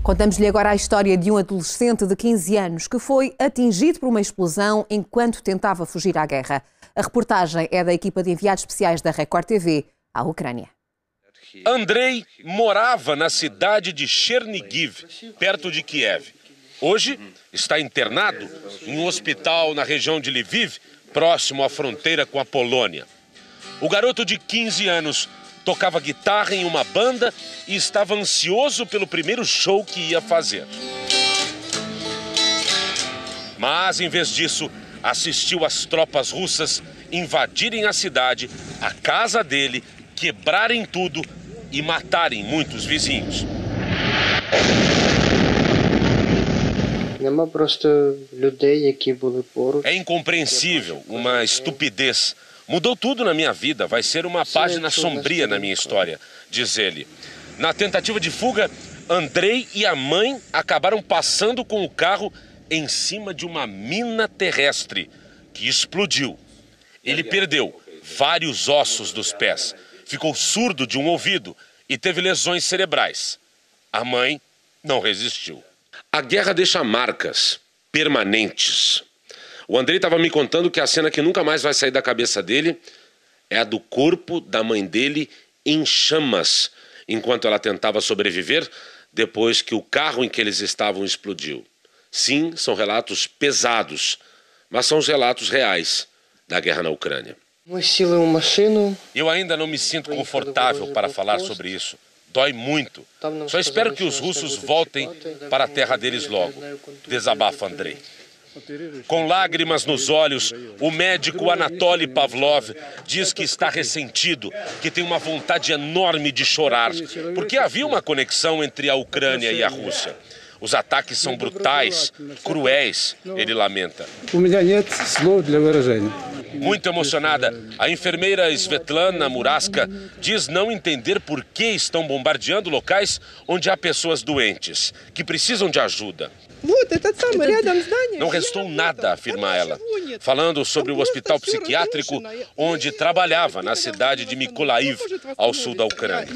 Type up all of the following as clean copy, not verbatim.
Contamos-lhe agora a história de um adolescente de 15 anos que foi atingido por uma explosão enquanto tentava fugir à guerra. A reportagem é da equipa de enviados especiais da Record TV à Ucrânia. Andrei morava na cidade de Chernigiv, perto de Kiev. Hoje está internado em um hospital na região de Lviv, próximo à fronteira com a Polônia. O garoto de 15 anos tocava guitarra em uma banda e estava ansioso pelo primeiro show que ia fazer. Mas, em vez disso, assistiu às tropas russas invadirem a cidade, a casa dele, quebrarem tudo e matarem muitos vizinhos. É incompreensível, uma estupidez. Mudou tudo na minha vida, vai ser uma página sombria na minha história, diz ele. Na tentativa de fuga, Andrei e a mãe acabaram passando com o carro em cima de uma mina terrestre que explodiu. Ele perdeu vários ossos dos pés, ficou surdo de um ouvido e teve lesões cerebrais. A mãe não resistiu. A guerra deixa marcas permanentes. O Andrei estava me contando que a cena que nunca mais vai sair da cabeça dele é a do corpo da mãe dele em chamas, enquanto ela tentava sobreviver depois que o carro em que eles estavam explodiu. Sim, são relatos pesados, mas são os relatos reais da guerra na Ucrânia. Eu ainda não me sinto confortável para falar sobre isso. Dói muito. Só espero que os russos voltem para a terra deles logo. Desabafa Andrei. Com lágrimas nos olhos, o médico Anatoly Pavlov diz que está ressentido, que tem uma vontade enorme de chorar, porque havia uma conexão entre a Ucrânia e a Rússia. Os ataques são brutais, cruéis, ele lamenta. Muito emocionada, a enfermeira Svetlana Muraska diz não entender por que estão bombardeando locais onde há pessoas doentes, que precisam de ajuda. Não restou nada, afirma ela, falando sobre o hospital psiquiátrico onde trabalhava na cidade de Mykolaiv, ao sul da Ucrânia.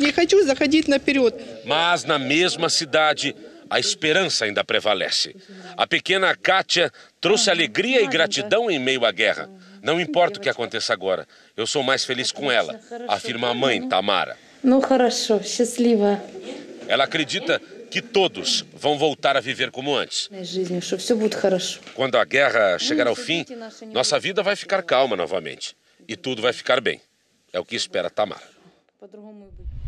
Mas na mesma cidade, a esperança ainda prevalece. A pequena Kátia trouxe alegria e gratidão em meio à guerra. Não importa o que aconteça agora, eu sou mais feliz com ela, afirma a mãe, Tamara. Ela acredita que todos vão voltar a viver como antes. Quando a guerra chegar ao fim, nossa vida vai ficar calma novamente. E tudo vai ficar bem. É o que espera Tamara.